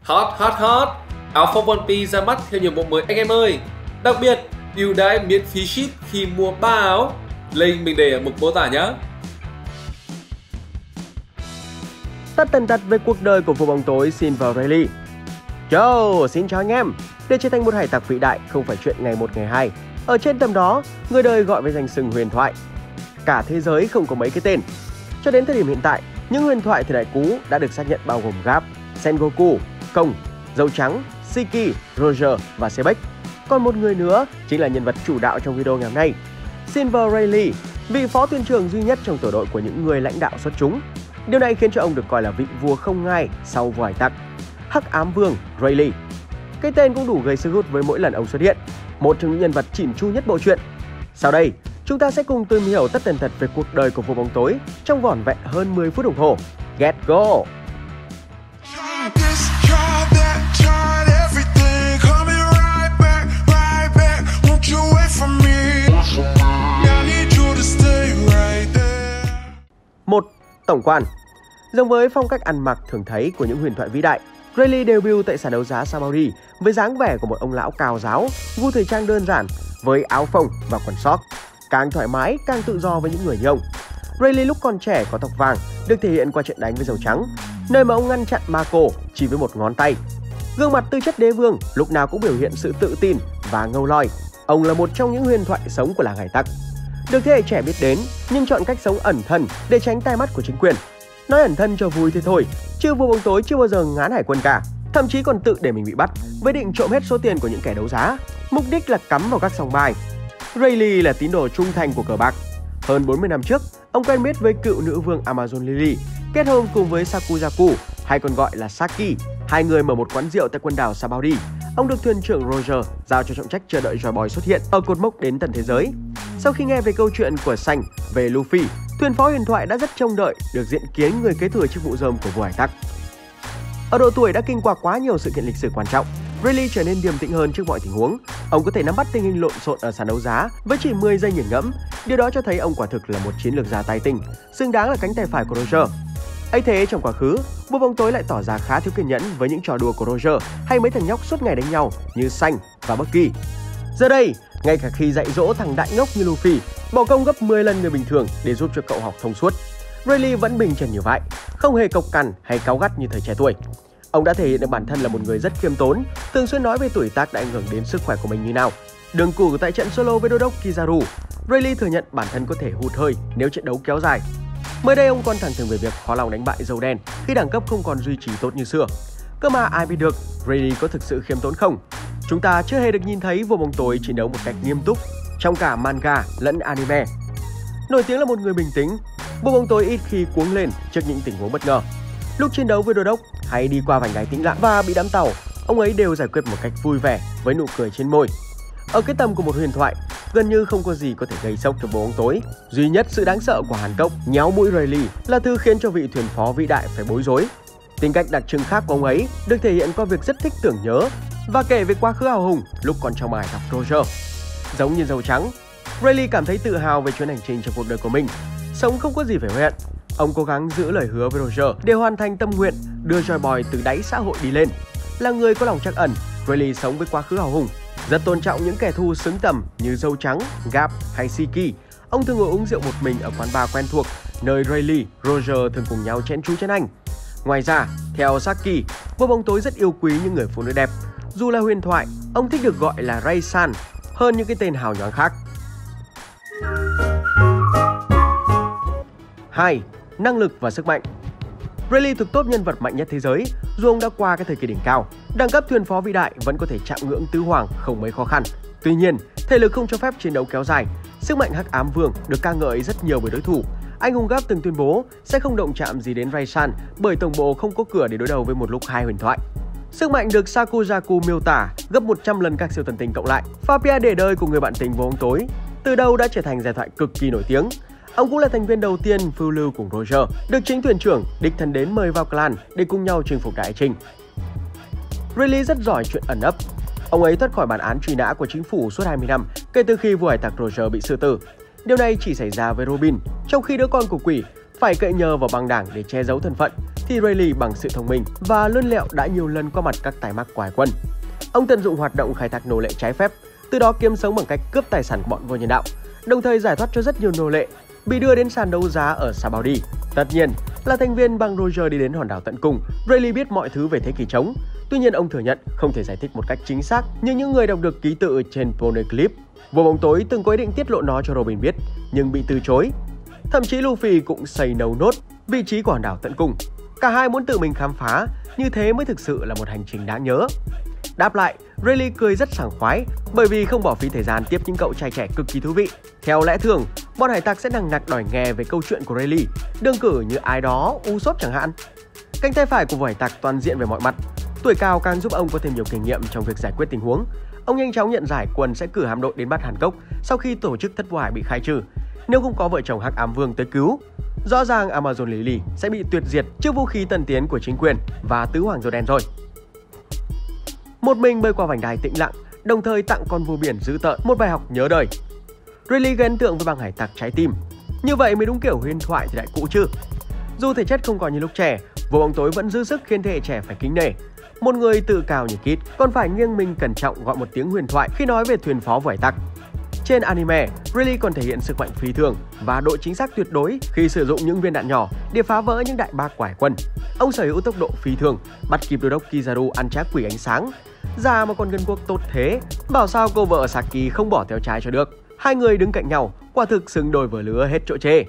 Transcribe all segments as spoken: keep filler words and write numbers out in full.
Hot hot hot, áo phông One Piece ra mắt theo nhiều bộ mới anh em ơi. Đặc biệt, ưu đãi miễn phí ship khi mua ba áo. Link mình để ở mục mô tả nhé. Tất tần tật về cuộc đời của vua bóng tối Silver Rayleigh. Yo, xin chào anh em. Để trở thành một hải tặc vĩ đại không phải chuyện ngày một ngày hai. Ở trên tầm đó, người đời gọi với danh xưng huyền thoại. Cả thế giới không có mấy cái tên. Cho đến thời điểm hiện tại, những huyền thoại thời đại cũ đã được xác nhận bao gồm Garp, Sengoku, Kong, Dâu Trắng, Shiki, Roger và Sebek. Còn một người nữa chính là nhân vật chủ đạo trong video ngày hôm nay, Silver Rayleigh, vị phó thuyền trưởng duy nhất trong tổ đội của những người lãnh đạo xuất chúng. Điều này khiến cho ông được coi là vị vua không ngai sau vua hải tặc, Hắc Ám Vương Rayleigh. Cái tên cũng đủ gây sức hút với mỗi lần ông xuất hiện, một trong những nhân vật chỉn chu nhất bộ truyện. Sau đây, chúng ta sẽ cùng tìm hiểu tất tần tật về cuộc đời của vua bóng tối trong vỏn vẹn hơn mười phút đồng hồ. Get go! một. Tổng quan. Giống với phong cách ăn mặc thường thấy của những huyền thoại vĩ đại, Rayleigh debut tại sàn đấu giá Sabaody với dáng vẻ của một ông lão cao ráo, gu thời trang đơn giản với áo phông và quần sóc, càng thoải mái càng tự do với những người như ông. Rayleigh lúc còn trẻ có tóc vàng được thể hiện qua trận đánh với Dâu Trắng, nơi mà ông ngăn chặn Mako chỉ với một ngón tay. Gương mặt tư chất đế vương lúc nào cũng biểu hiện sự tự tin và ngâu loi. Ông là một trong những huyền thoại sống của làng hải tặc, được thế hệ trẻ biết đến nhưng chọn cách sống ẩn thân để tránh tai mắt của chính quyền. Nói ẩn thân cho vui thế thôi, chứ vua bóng tối chưa bao giờ ngán hải quân cả, thậm chí còn tự để mình bị bắt với định trộm hết số tiền của những kẻ đấu giá, mục đích là cắm vào các sòng bài. Rayleigh là tín đồ trung thành của cờ bạc. Hơn bốn mươi năm trước, ông quen biết với cựu nữ vương Amazon Lily, kết hôn cùng với Sakuzaku, hay còn gọi là Saki. Hai người mở một quán rượu tại quần đảo Sabaody. Ông được thuyền trưởng Roger giao cho trọng trách chờ đợi Joy Boy xuất hiện ở cột mốc đến tận thế giới. Sau khi nghe về câu chuyện của Xanh về Luffy, thuyền phó huyền thoại đã rất trông đợi được diện kiến người kế thừa chức vụ rơm của vua hải tặc. Ở độ tuổi đã kinh qua quá nhiều sự kiện lịch sử quan trọng, Rayleigh trở nên điềm tĩnh hơn trước mọi tình huống. Ông có thể nắm bắt tình hình lộn xộn ở sàn đấu giá với chỉ mười giây nghiền ngẫm. Điều đó cho thấy ông quả thực là một chiến lược gia tài tình, xứng đáng là cánh tay phải của Roger. ấy thế trong quá khứ, vua bóng tối lại tỏ ra khá thiếu kiên nhẫn với những trò đùa của Roger hay mấy thằng nhóc suốt ngày đánh nhau như Xanh và Bucky. Giờ đây, ngay cả khi dạy dỗ thằng đại ngốc như Luffy, bỏ công gấp mười lần người bình thường để giúp cho cậu học thông suốt, Rayleigh vẫn bình trần như vậy, không hề cộc cằn hay cáu gắt như thời trẻ tuổi. Ông đã thể hiện được bản thân là một người rất khiêm tốn, thường xuyên nói về tuổi tác đã ảnh hưởng đến sức khỏe của mình như nào. Đường cũ tại trận solo với đô đốc Kizaru, Rayleigh thừa nhận bản thân có thể hụt hơi nếu trận đấu kéo dài. Mới đây ông còn thẳng thừng về việc khó lòng đánh bại Dâu Đen khi đẳng cấp không còn duy trì tốt như xưa. Cơ mà ai biết được Rayleigh có thực sự khiêm tốn không? Chúng ta chưa hề được nhìn thấy vua bóng tối chiến đấu một cách nghiêm túc trong cả manga lẫn anime. Nổi tiếng là một người bình tĩnh, vua bóng tối ít khi cuống lên trước những tình huống bất ngờ. Lúc chiến đấu với đô đốc hay đi qua vành đai tĩnh lặng và bị đắm tàu, ông ấy đều giải quyết một cách vui vẻ với nụ cười trên môi. Ở cái tầm của một huyền thoại, gần như không có gì có thể gây sốc cho vua bóng tối. Duy nhất sự đáng sợ của Hàn Cốc nhéo mũi Rayleigh là thứ khiến cho vị thuyền phó vĩ đại phải bối rối. Tính cách đặc trưng khác của ông ấy được thể hiện qua việc rất thích tưởng nhớ và kể về quá khứ hào hùng lúc còn trong hải tặc Roger. Giống như Dâu Trắng, Rayleigh cảm thấy tự hào về chuyến hành trình trong cuộc đời của mình. Sống không có gì phải hối hận. Ông cố gắng giữ lời hứa với Roger để hoàn thành tâm nguyện đưa Joy Boy từ đáy xã hội đi lên. Là người có lòng trắc ẩn, Rayleigh sống với quá khứ hào hùng, rất tôn trọng những kẻ thù xứng tầm như Dâu Trắng, Garp hay Shiki. Ông thường ngồi uống rượu một mình ở quán bar quen thuộc, nơi Rayleigh, Roger thường cùng nhau chén chú chén anh. Ngoài ra, theo Saki, vua bóng tối rất yêu quý những người phụ nữ đẹp. Dù là huyền thoại, ông thích được gọi là Ray-san hơn những cái tên hào nhoáng khác. hai. Năng lực và sức mạnh. Rayleigh thuộc top nhân vật mạnh nhất thế giới, dù ông đã qua cái thời kỳ đỉnh cao. Đẳng cấp thuyền phó vĩ đại vẫn có thể chạm ngưỡng tứ hoàng không mấy khó khăn. Tuy nhiên, thể lực không cho phép chiến đấu kéo dài. Sức mạnh Hắc Ám Vương được ca ngợi rất nhiều bởi đối thủ. Anh hùng Garp từng tuyên bố sẽ không động chạm gì đến Ray-san bởi tổng bộ không có cửa để đối đầu với một lúc hai huyền thoại. Sức mạnh được Sakuzaku miêu tả gấp một trăm lần các siêu thần tinh cộng lại. Và Pia để đời của người bạn tình vua bóng tối từ đâu đã trở thành giai thoại cực kỳ nổi tiếng. Ông cũng là thành viên đầu tiên phiêu lưu cùng Roger, được chính thuyền trưởng đích thân đến mời vào clan để cùng nhau chinh phục đại hành trình. Rayleigh rất giỏi chuyện ẩn ấp. Ông ấy thoát khỏi bản án truy nã của chính phủ suốt hai mươi năm kể từ khi vua hải tặc Roger bị xử tử. Điều này chỉ xảy ra với Robin, trong khi đứa con của quỷ phải cậy nhờ vào băng đảng để che giấu thân phận, thì Rayleigh bằng sự thông minh và lươn lẹo đã nhiều lần qua mặt các tay mắc của hải quân. Ông tận dụng hoạt động khai thác nô lệ trái phép, từ đó kiếm sống bằng cách cướp tài sản của bọn vua nhân đạo, đồng thời giải thoát cho rất nhiều nô lệ bị đưa đến sàn đấu giá ở Sabaody. Tất nhiên, là thành viên bang Roger đi đến hòn đảo tận cùng, Rayleigh biết mọi thứ về thế kỷ trống. Tuy nhiên, ông thừa nhận không thể giải thích một cách chính xác như những người đọc được ký tự trên Poneglyph. Vua bóng tối từng có ý định tiết lộ nó cho Robin biết, nhưng bị từ chối. Thậm chí Luffy cũng say nâu nốt vị trí của hòn đảo tận cùng. Cả hai muốn tự mình khám phá, như thế mới thực sự là một hành trình đáng nhớ. Đáp lại, Rayleigh cười rất sảng khoái bởi vì không bỏ phí thời gian tiếp những cậu trai trẻ cực kỳ thú vị. Theo lẽ thường, bọn hải tặc sẽ nằng nặc đòi nghe về câu chuyện của Rayleigh, đương cử như ai đó Usopp chẳng hạn. Cánh tay phải của vua hải tặc toàn diện về mọi mặt. Tuổi cao càng giúp ông có thêm nhiều kinh nghiệm trong việc giải quyết tình huống. Ông nhanh chóng nhận giải quân sẽ cử hạm đội đến bắt Hàn Cốc sau khi tổ chức thất vải bị khai trừ, nếu không có vợ chồng Hắc Ám Vương tới cứu. Rõ ràng Amazon Lily sẽ bị tuyệt diệt trước vũ khí tân tiến của chính quyền và tứ hoàng rùa đen rồi. Một mình bơi qua vành đai tĩnh lặng, đồng thời tặng con vua biển dữ tợn một bài học nhớ đời. Rayleigh gây ấn tượng với băng hải tặc trái tim. Như vậy mới đúng kiểu huyền thoại thời đại cũ chứ. Dù thể chất không còn như lúc trẻ, vua bóng tối vẫn dư sức khiến thế hệ trẻ phải kính nể. Một người tự cao như Kid còn phải nghiêng mình cẩn trọng gọi một tiếng huyền thoại khi nói về thuyền phó của hải tặc. Trên anime, Rayleigh còn thể hiện sức mạnh phi thường và độ chính xác tuyệt đối khi sử dụng những viên đạn nhỏ để phá vỡ những đại bác của hải quân. Ông sở hữu tốc độ phi thường, bắt kịp đô đốc Kizaru ăn trác quỷ ánh sáng. Già mà còn gần quốc tốt thế, bảo sao cô vợ Saki không bỏ theo trái cho được. Hai người đứng cạnh nhau, quả thực xứng đôi vừa lứa hết chỗ chê.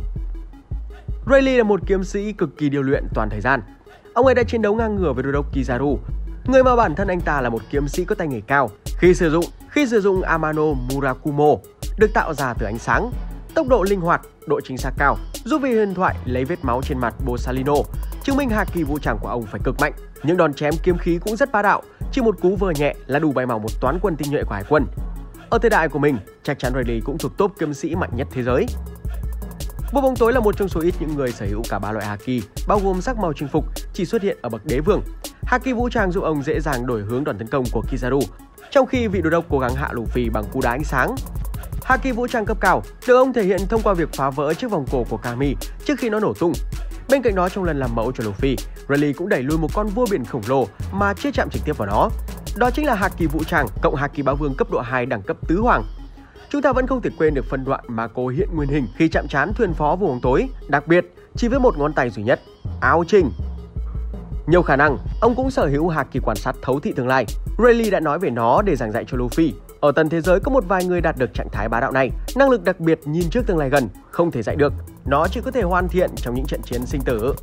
Rayleigh là một kiếm sĩ cực kỳ điều luyện toàn thời gian. Ông ấy đã chiến đấu ngang ngửa với đô đốc Kizaru, người mà bản thân anh ta là một kiếm sĩ có tay nghề cao. Khi sử dụng khi sử dụng Amano Murakumo được tạo ra từ ánh sáng, tốc độ linh hoạt, độ chính xác cao, giúp vị huyền thoại lấy vết máu trên mặt Borsalino, chứng minh haki vũ trang của ông phải cực mạnh. Những đòn chém kiếm khí cũng rất bá đạo, chỉ một cú vờ nhẹ là đủ bày màu một toán quân tinh nhuệ của hải quân. Ở thời đại của mình, chắc chắn Rayleigh cũng thuộc top kiếm sĩ mạnh nhất thế giới. Vua bóng tối là một trong số ít những người sở hữu cả ba loại haki, bao gồm sắc màu chinh phục, chỉ xuất hiện ở bậc đế vương. Haki vũ trang giúp ông dễ dàng đổi hướng đòn tấn công của Kizaru, trong khi vị đô đốc cố gắng hạ Luffy bằng cú đá ánh sáng. Haki vũ trang cấp cao được ông thể hiện thông qua việc phá vỡ chiếc vòng cổ của Kami trước khi nó nổ tung. Bên cạnh đó, trong lần làm mẫu cho Luffy, Rayleigh cũng đẩy lui một con vua biển khổng lồ mà chưa chạm trực tiếp vào nó. Đó chính là Haki vũ trang cộng Haki bá vương cấp độ hai đẳng cấp tứ hoàng. Chúng ta vẫn không thể quên được phân đoạn mà cô hiện nguyên hình khi chạm trán thuyền phó vua bóng tối, đặc biệt chỉ với một ngón tay duy nhất, áo trình. Nhiều khả năng, ông cũng sở hữu haki quan sát thấu thị tương lai. Rayleigh đã nói về nó để giảng dạy cho Luffy. Ở tầng thế giới có một vài người đạt được trạng thái bá đạo này, năng lực đặc biệt nhìn trước tương lai gần, không thể dạy được. Nó chỉ có thể hoàn thiện trong những trận chiến sinh tử.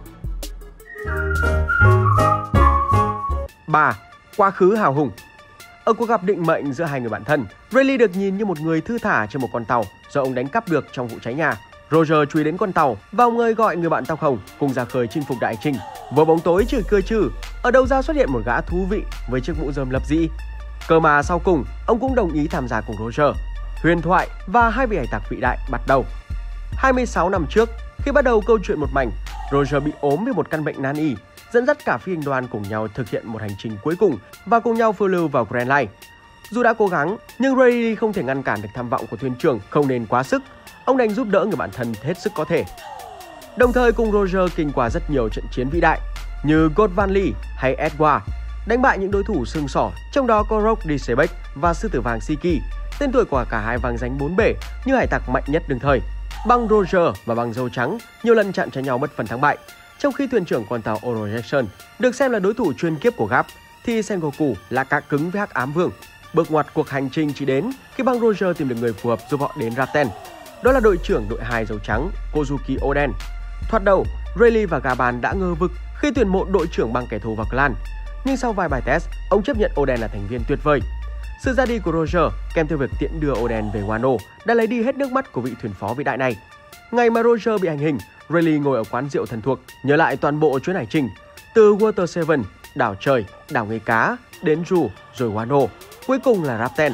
ba. Quá khứ hào hùng. Ở cuộc gặp định mệnh giữa hai người bạn thân, Rayleigh được nhìn như một người thư thả trên một con tàu do ông đánh cắp được trong vụ cháy nhà. Roger chú ý đến con tàu và ông ấy gọi người bạn tóc hồng cùng ra khơi chinh phục đại trình. Vua bóng tối chửi cười chừ, ở đâu ra xuất hiện một gã thú vị với chiếc mũ rơm lập dị. Cơ mà sau cùng, ông cũng đồng ý tham gia cùng Roger. Huyền thoại và hai vị hải tặc vĩ đại bắt đầu. hai mươi sáu năm trước, khi bắt đầu câu chuyện một mảnh, Roger bị ốm với một căn bệnh nan y, dẫn dắt cả phi hành đoàn cùng nhau thực hiện một hành trình cuối cùng và cùng nhau phiêu lưu vào Grand Line. Dù đã cố gắng, nhưng Rayleigh không thể ngăn cản được tham vọng của thuyền trưởng không nên quá sức. Ông đành giúp đỡ người bạn thân hết sức có thể. Đồng thời cùng Roger kinh qua rất nhiều trận chiến vĩ đại như God Van Lee hay Edward, đánh bại những đối thủ xương sỏ, trong đó có Rock Disebek và sư tử vàng Shiki, tên tuổi của cả hai vang danh bốn bể như hải tặc mạnh nhất đương thời. Băng Roger và băng dâu trắng nhiều lần chạm trán nhau mất phần thắng bại, trong khi thuyền trưởng con tàu Oro Jackson được xem là đối thủ chuyên kiếp của Garp, thì Sengoku là cá cứng với Hắc Ám Vương. Bước ngoặt cuộc hành trình chỉ đến khi băng Roger tìm được người phù hợp giúp họ đến Raten. Đó là đội trưởng đội hai dâu trắng Kozuki Oden. Thoạt đầu, Rayleigh và Gaban đã ngơ vực khi tuyển mộ đội trưởng băng kẻ thù vào clan, nhưng sau vài bài test, ông chấp nhận Oden là thành viên tuyệt vời. Sự ra đi của Roger kèm theo việc tiễn đưa Oden về Wano đã lấy đi hết nước mắt của vị thuyền phó vĩ đại này. Ngày mà Roger bị hành hình, Rayleigh ngồi ở quán rượu thân thuộc, nhớ lại toàn bộ chuyến hành trình từ Water Seven, đảo trời, đảo nghề cá, đến Ru, rồi Wano, cuối cùng là Rapten.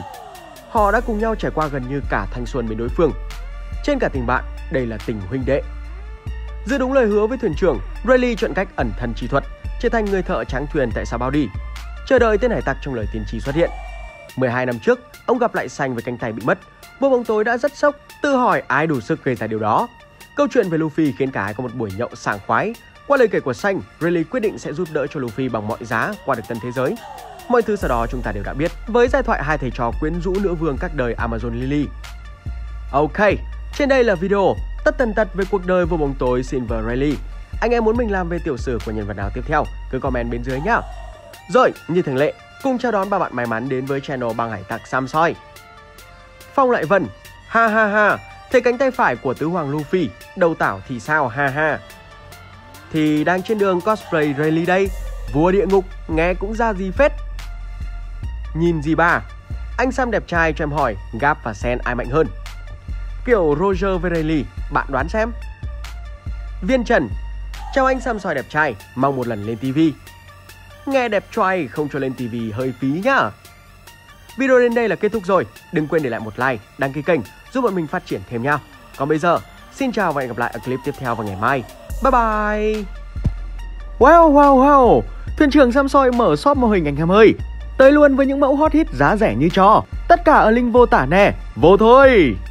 Họ đã cùng nhau trải qua gần như cả thanh xuân bên đối phương. Trên cả tình bạn, đây là tình huynh đệ. Giữ đúng lời hứa với thuyền trưởng, Rayleigh chọn cách ẩn thân chi thuật, trở thành người thợ tráng thuyền tại Sabaody, chờ đợi tên hải tặc trong lời tiên tri xuất hiện. mười hai năm trước, ông gặp lại Xanh với cánh tay bị mất. Vua bóng tối đã rất sốc, tự hỏi ai đủ sức gây ra điều đó. Câu chuyện về Luffy khiến cả hai có một buổi nhậu sảng khoái, Qua lời kể của Xanh, Rayleigh quyết định sẽ giúp đỡ cho Luffy bằng mọi giá qua được tân thế giới. Mọi thứ sau đó chúng ta đều đã biết với giai thoại hai thầy trò quyến rũ nữ vương các đời Amazon Lily. Ok, trên đây là video tất tần tật về cuộc đời vô bóng tối Silver Rayleigh. Anh em muốn mình làm về tiểu sử của nhân vật nào tiếp theo, cứ comment bên dưới nhá. Rồi, như thường lệ, cùng chào đón ba bạn may mắn đến với channel Băng Hải Tặc Sam Soi. Phong Lại Vân, ha ha ha, thấy cánh tay phải của tứ hoàng Luffy, đầu tảo thì sao, ha ha. Thì đang trên đường cosplay Rayleigh đây, vua địa ngục, nghe cũng ra gì phết. Nhìn gì ba, anh Sam đẹp trai cho em hỏi Gap và Sen ai mạnh hơn? Kiểu Roger với Rayleigh, bạn đoán xem. Viên Trần, chào anh Sam Soi đẹp trai, mong một lần lên tivi. Nghe đẹp trai không cho lên tivi hơi phí nhá. Video đến đây là kết thúc rồi, đừng quên để lại một like, đăng ký kênh giúp bọn mình phát triển thêm nha. Còn bây giờ, xin chào và hẹn gặp lại ở clip tiếp theo vào ngày mai. Bye bye. Wow wow wow, thuyền trưởng Sam Soi mở shop mô hình anh em ơi. Tới luôn với những mẫu hot hit giá rẻ như cho. Tất cả ở link vô tả nè, vô thôi.